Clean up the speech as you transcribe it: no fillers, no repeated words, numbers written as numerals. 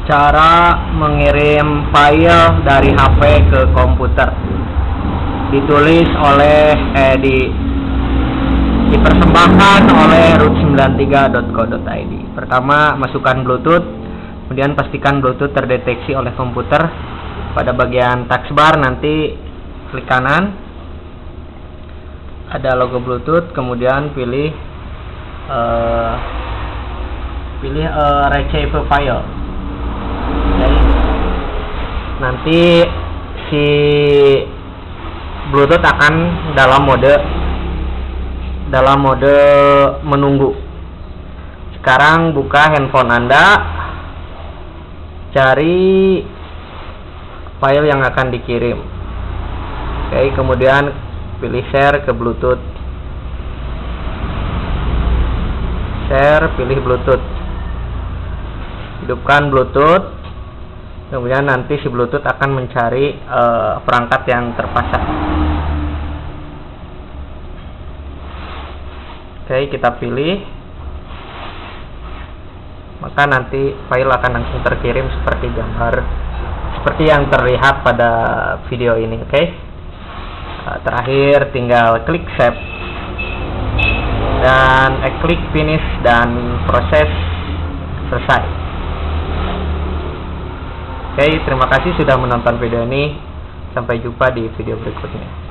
Cara mengirim file dari HP ke komputer. Ditulis oleh dipersembahkan oleh root93.co.id. Pertama, masukkan Bluetooth, kemudian pastikan Bluetooth terdeteksi oleh komputer. Pada bagian taskbar nanti klik kanan, ada logo Bluetooth, kemudian pilih retrieve file. Okay. Nanti si Bluetooth akan dalam mode menunggu. Sekarang buka handphone Anda, cari file yang akan dikirim. Oke, kemudian pilih share ke Bluetooth. Share, pilih Bluetooth. Hidupkan Bluetooth. Kemudian nanti si Bluetooth akan mencari perangkat yang terpasang. Oke, kita pilih. Maka nanti file akan langsung terkirim seperti gambar, seperti yang terlihat pada video ini. Oke. Terakhir tinggal klik save dan klik finish dan proses selesai. Oke, terima kasih sudah menonton video ini. Sampai jumpa di video berikutnya.